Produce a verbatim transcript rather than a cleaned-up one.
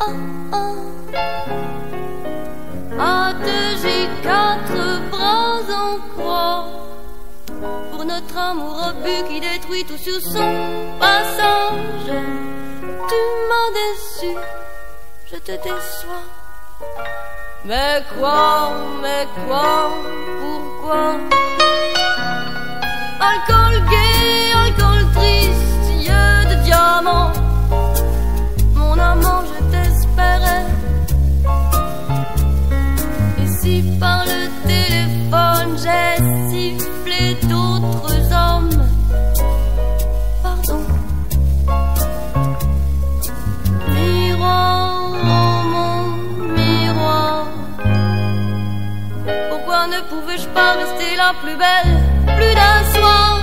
oh, oh. A deux J, quatre bras en croix, pour notre amour obus qui détruit tout sur son passage. Tu m'as déçu, je te déçois. Mais quoi, mais quoi, pourquoi? Alcool gai, alcool triste, yeux de diamant. Mon amant, je t'espérais. Et si par le téléphone j'ai sifflé d'autres hommes, pardon. Miroir, oh mon miroir, pourquoi ne pouvais-je pas rester la plus belle plus d'un soir?